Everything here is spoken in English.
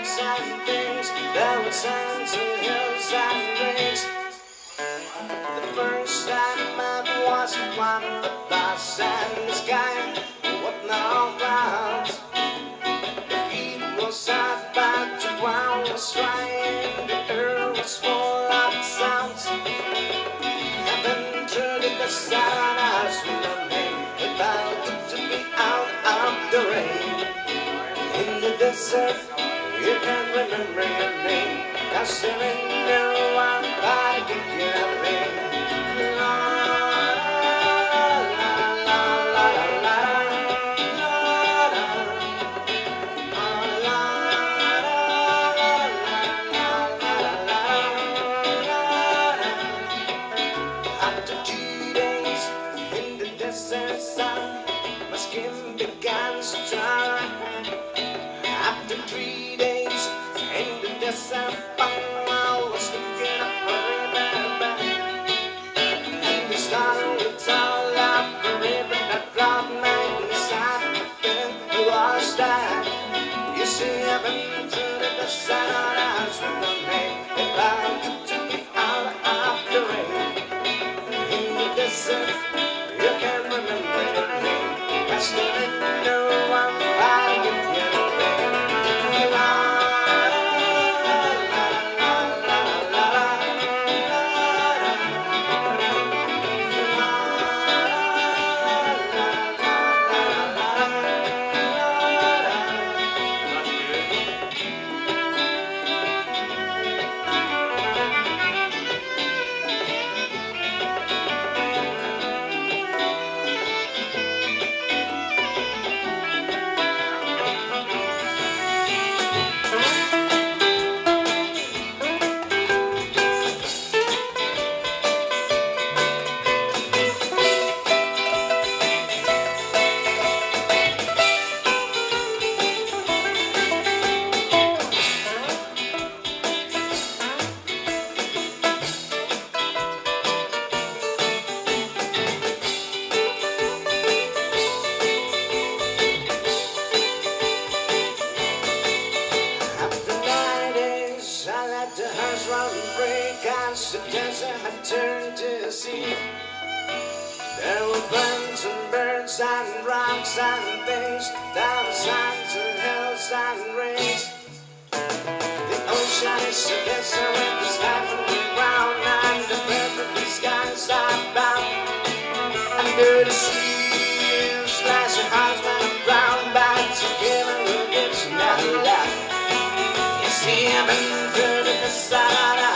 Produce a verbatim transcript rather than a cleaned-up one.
birds and things. There were sands and hills and rings. The first time I was one of the stars and the sky with no clouds. The heat was hot, but the ground was dry and the earth was full of sounds. Heaven turned the stars with a name. It felt good to be out of the rain. In the desert, you can't remember your name, 'cause there ain't no one that can get a name. La la la la la la la la. After two days in the desert sun, my skin began to turn. After three days in the desert sun, I was looking up a river, and the starlight all up the river that brought my inside. Who was that? You see, I've been through the desert on eyes with no name. It felt good to be out of the rain. In the desert, you can't remember your name, 'cause there ain't no one that can get a name. La la la la la la la. The hearts run free, 'cause the desert had turned to a sea. There were plants and birds and rocks and things. There were sands and hills and rings. The ocean is a desert with the sky from the ground, and the perfect skies are bound. Under the sea, slash your hearts when I'm brown, but you're giving the gifts not love. You see, I've been through the side.